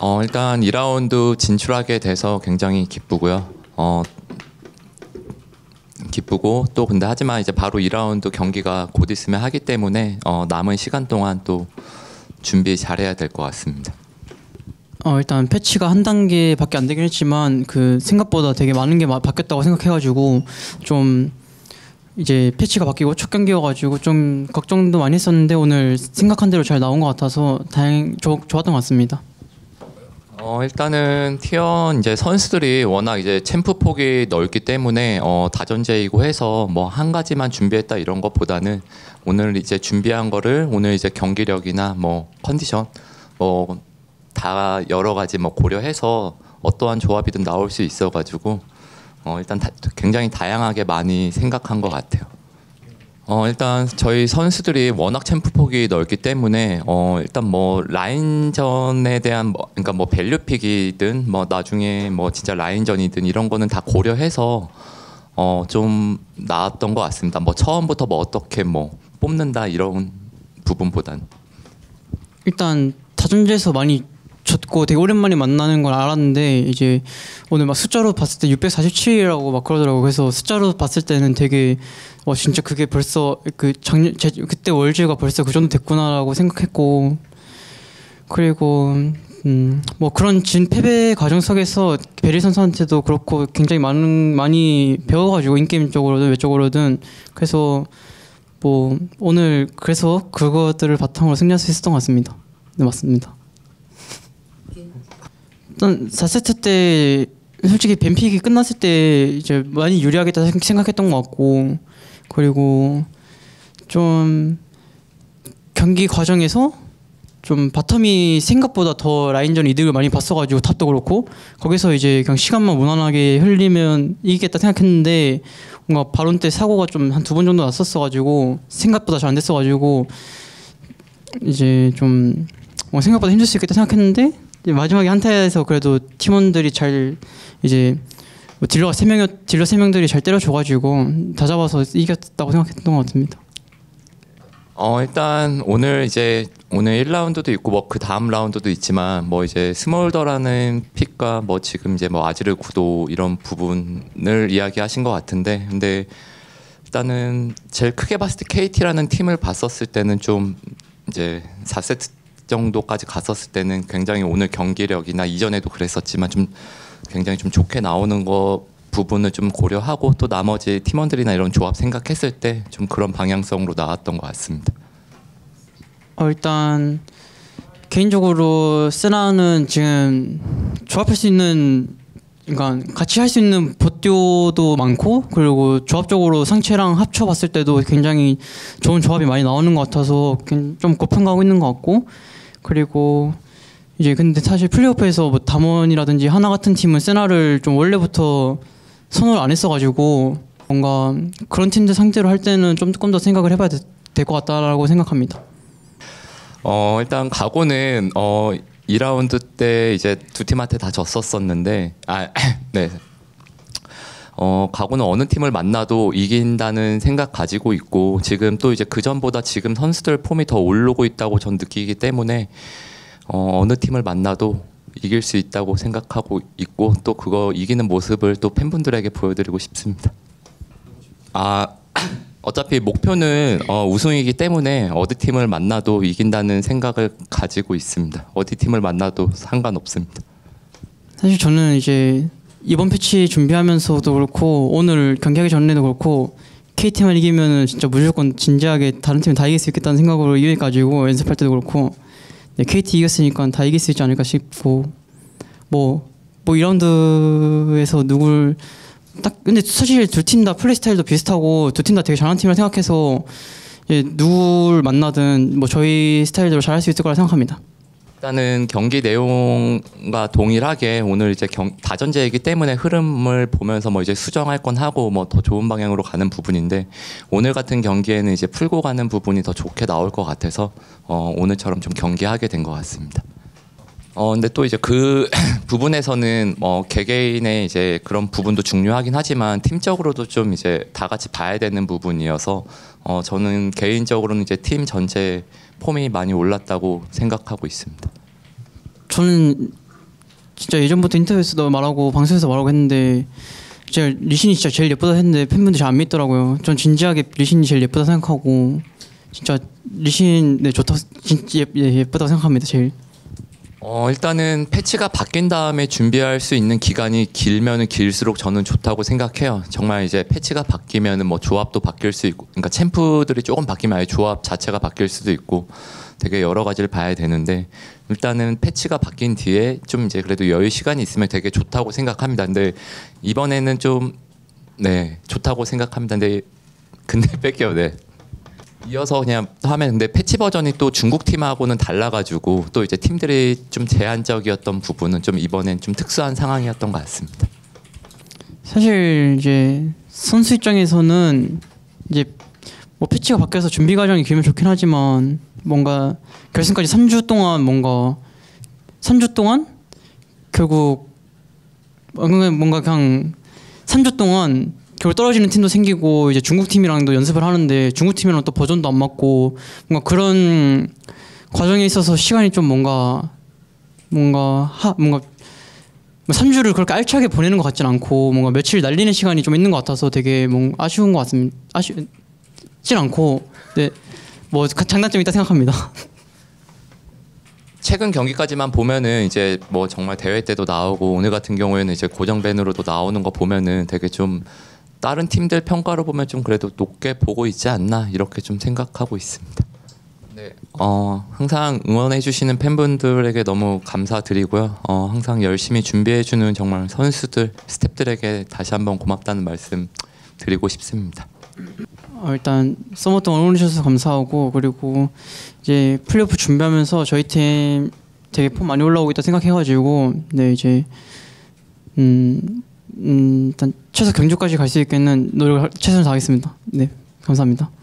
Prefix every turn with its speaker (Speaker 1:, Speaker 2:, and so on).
Speaker 1: 일단 2라운드 진출하게 돼서 굉장히 기쁘고요. 기쁘고 또 근데 하지만 이제 바로 2라운드 경기가 곧 있으면 하기 때문에 남은 시간 동안 또 준비 잘해야 될 것 같습니다.
Speaker 2: 일단 패치가 한 단계밖에 안 되긴 했지만 그 생각보다 되게 많은 게 바뀌었다고 생각해가지고 좀 이제 패치가 바뀌고 첫 경기여가지고 좀 걱정도 많이 했었는데 오늘 생각한 대로 잘 나온 것 같아서 좋았던 것 같습니다.
Speaker 1: 일단은 T1 이제 선수들이 워낙 이제 챔프 폭이 넓기 때문에 다전제이고 해서 뭐 한 가지만 준비했다 이런 것보다는 오늘 이제 준비한 거를 오늘 이제 경기력이나 뭐 컨디션 뭐 다 여러 가지 뭐 고려해서 어떠한 조합이든 나올 수 있어가지고 일단 굉장히 다양하게 많이 생각한 것 같아요. 일단 저희 선수들이 워낙 챔프 폭이 넓기 때문에 일단 뭐 라인전에 대한 그러니까 뭐 밸류픽이든 뭐 나중에 뭐 진짜 라인전이든 이런 거는 다 고려해서 좀 나았던 것 같습니다. 뭐 처음부터 뭐 어떻게 뭐 뽑는다 이런 부분보단
Speaker 2: 일단 다전제에서 많이 졌고 되게 오랜만에 만나는 걸 알았는데 이제 오늘 막 숫자로 봤을 때 647이라고 막 그러더라고. 그래서 숫자로 봤을 때는 되게 진짜 그게 벌써 그 그때 월즈가 벌써 그 정도 됐구나라고 생각했고, 그리고 뭐 그런 패배 과정 속에서 베리 선수한테도 그렇고 굉장히 많이 배워가지고 인게임적으로든 외적으로든 그래서 뭐 오늘 그래서 그것들을 바탕으로 승리할 수 있었던 것 같습니다. 네, 맞습니다. 일단 4세트 때 솔직히 뱀픽이 끝났을 때 이제 많이 유리하겠다 생각했던 것 같고, 그리고 좀 경기 과정에서 좀 바텀이 생각보다 더 라인전 이득을 많이 봤어가지고 탑도 그렇고 거기서 이제 그냥 시간만 무난하게 흘리면 이기겠다 생각했는데 뭔가 바론 때 사고가 좀 한 2번 정도 났었어가지고 생각보다 잘 안 됐어가지고 이제 좀 생각보다 힘들 수 있겠다 생각했는데 마지막에 한타에서 그래도 팀원들이 잘 이제 딜러 3명들이 잘 때려줘가지고 다 잡아서 이겼다고 생각했던 것 같습니다.
Speaker 1: 일단 오늘 1라운드도 있고 뭐 그 다음 라운드도 있지만 뭐 이제 스몰더라는 픽과 뭐 지금 이제 뭐 아지르 구도 이런 부분을 이야기하신 것 같은데, 근데 일단은 제일 크게 봤을 때 KT라는 팀을 봤었을 때는 좀 이제 4세트 정도까지 갔었을 때는 굉장히 오늘 경기력이나 이전에도 그랬었지만 좀 굉장히 좀 좋게 나오는 거 부분을 좀 고려하고 또 나머지 팀원들이나 이런 조합 생각했을 때 좀 그런 방향성으로 나왔던 것 같습니다.
Speaker 2: 일단 개인적으로 세나는 지금 조합할 수 있는, 그러니까 같이 할 수 있는 보듀도 많고 그리고 조합적으로 상체랑 합쳐봤을 때도 굉장히 좋은 조합이 많이 나오는 것 같아서 좀 고평가하고 있는 것 같고, 그리고 이제 근데 사실 플레이오프에서 뭐 담원이라든지 하나 같은 팀은 세나를 좀 원래부터 선호를 안 했어가지고 뭔가 그런 팀들 상대로 할 때는 조금 더 생각을 해봐야 될 것 같다라고 생각합니다.
Speaker 1: 일단 각오는 2라운드 때 이제 두 팀한테 다 졌었었는데 네. 각오는 어느 팀을 만나도 이긴다는 생각 가지고 있고 지금 또 이제 그 전보다 지금 선수들 폼이 더 오르고 있다고 전 느끼기 때문에 어느 팀을 만나도 이길 수 있다고 생각하고 있고 또 그거 이기는 모습을 또 팬분들에게 보여드리고 싶습니다. 어차피 목표는 우승이기 때문에 어디 팀을 만나도 이긴다는 생각을 가지고 있습니다. 어디 팀을 만나도 상관없습니다.
Speaker 2: 사실 저는 이제 이번 패치 준비하면서도 그렇고 오늘 경기하기 전에도 그렇고 KT만 이기면은 진짜 무조건 진지하게 다른 팀 다 이길 수 있겠다는 생각으로 이해가지고 연습할 때도 그렇고 네, KT 이겼으니까 다 이길 수 있지 않을까 싶고 뭐 2라운드에서 누굴 딱 근데 사실 두 팀 다 플레이 스타일도 비슷하고 두 팀 다 되게 잘하는 팀이라 생각해서 누굴 만나든 뭐 저희 스타일대로 잘할 수 있을 거라 생각합니다.
Speaker 1: 일단은 경기 내용과 동일하게 오늘 이제 다전제이기 때문에 흐름을 보면서 뭐 이제 수정할 건 하고 뭐 더 좋은 방향으로 가는 부분인데 오늘 같은 경기에는 이제 풀고 가는 부분이 더 좋게 나올 것 같아서 오늘처럼 좀 경기하게 된 것 같습니다. 근데 또 이제 그 부분에서는 개개인의 이제 그런 부분도 중요하긴 하지만 팀적으로도 좀 이제 다 같이 봐야 되는 부분이어서 저는 개인적으로는 이제 팀 전체 폼이 많이 올랐다고 생각하고 있습니다.
Speaker 2: 저는 진짜 예전부터 인터뷰에서도 말하고 방송에서 말하고 했는데 진짜 리신이 진짜 제일 예쁘다 했는데 팬분들이 잘 안 믿더라고요. 전 진지하게 리신이 제일 예쁘다 생각하고 진짜 리신 네 좋다 진짜 예쁘다고 생각합니다. 제일.
Speaker 1: 일단은 패치가 바뀐 다음에 준비할 수 있는 기간이 길면은 길수록 저는 좋다고 생각해요. 정말 이제 패치가 바뀌면은 뭐 조합도 바뀔 수 있고, 그러니까 챔프들이 조금 바뀌면 아예 조합 자체가 바뀔 수도 있고, 되게 여러 가지를 봐야 되는데 일단은 패치가 바뀐 뒤에 좀 이제 그래도 여유 시간이 있으면 되게 좋다고 생각합니다. 근데 이번에는 좀 네 좋다고 생각합니다. 근데 뺄게요. 네. 이어서 그냥 하면 근데 패치 버전이 또 중국 팀하고는 달라가지고 또 이제 팀들이 좀 제한적이었던 부분은 좀 이번엔 좀 특수한 상황이었던 것 같습니다.
Speaker 2: 사실 이제 선수 입장에서는 이제 뭐 패치가 바뀌어서 준비 과정이 길면 좋긴 하지만 뭔가 결승까지 3주 동안 뭔가 3주 동안 결국 뭔가 그냥 3주 동안 결국 떨어지는 팀도 생기고 이제 중국 팀이랑도 연습을 하는데 중국 팀이랑 또 버전도 안 맞고 뭔가 그런 과정에 있어서 시간이 좀 뭔가 3주를 그렇게 알차게 보내는 것 같진 않고 뭔가 며칠 날리는 시간이 좀 있는 것 같아서 되게 뭔가 아쉬운 것 같습니다. 아쉽진 않고 네, 뭐 장단점이 있다 생각합니다.
Speaker 1: 최근 경기까지만 보면은 이제 뭐 정말 대회 때도 나오고 오늘 같은 경우에는 이제 고정밴으로도 나오는 거 보면은 되게 좀 다른 팀들 평가를 보면 좀 그래도 높게 보고 있지 않나 이렇게 좀 생각하고 있습니다. 네, 항상 응원해 주시는 팬분들에게 너무 감사드리고요. 항상 열심히 준비해 주는 정말 선수들, 스태프들에게 다시 한번 고맙다는 말씀 드리고 싶습니다.
Speaker 2: 일단 서머 동안 응원해 주셔서 감사하고 그리고 이제 플레이오프 준비하면서 저희 팀 되게 폼 많이 올라오고 있다 생각해가지고 네 이제 일단 최소 경주까지 갈 수 있게는 노력을 최선을 다하겠습니다. 네 감사합니다.